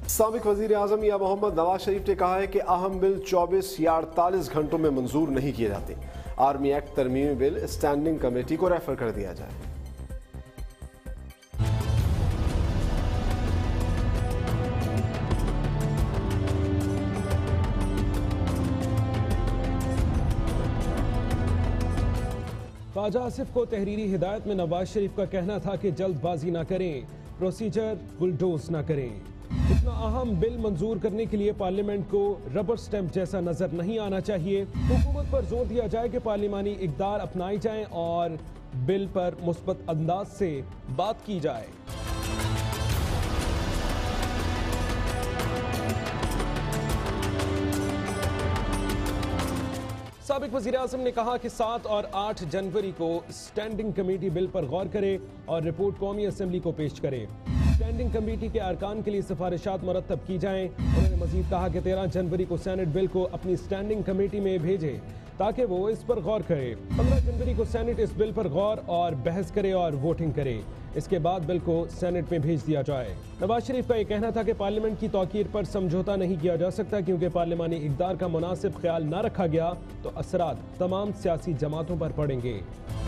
साबिक वजीर आजम या मोहम्मद नवाज शरीफ ने कहा है कि अहम बिल 24 या 48 घंटों में मंजूर नहीं किए जाते। आर्मी एक्ट तरमीमी बिल स्टैंडिंग कमेटी को रेफर कर दिया जाए। ख्वाजा आसिफ को तहरीरी हिदायत में नवाज शरीफ का कहना था कि जल्दबाजी ना करें, प्रोसीजर बुलडोज ना करें। इतना अहम बिल मंजूर करने के लिए पार्लियामेंट को रबर स्टैंप जैसा नजर नहीं आना चाहिए। हुकूमत पर जोर दिया जाए कि पार्लिमानी इक़दार अपनाई जाएं और बिल पर मुस्बत अंदाज से बात की जाए। साबिक वज़ीर आज़म ने कहा कि 7 और 8 जनवरी को स्टैंडिंग कमेटी बिल पर गौर करे और रिपोर्ट कौमी असेंबली को पेश करे। स्टैंडिंग कमेटी के अरकान के लिए सिफारिशात मुरतब की जाएं। उन्होंने मजीद कहा कि 13 जनवरी को सेनेट बिल को अपनी स्टैंडिंग कमेटी में भेजे ताकि वो इस पर गौर करे। 15 जनवरी को सेनेट इस बिल पर गौर और बहस करे और वोटिंग करे। इसके बाद बिल को सेनेट में भेज दिया जाए। नवाज शरीफ का यह कहना था कि पार्लियामेंट की तौकीर पर समझौता नहीं किया जा सकता, क्योंकि पार्लिमानी इक़दार का मुनासिब ख्याल न रखा गया तो असरात तमाम सियासी जमातों पर पड़ेंगे।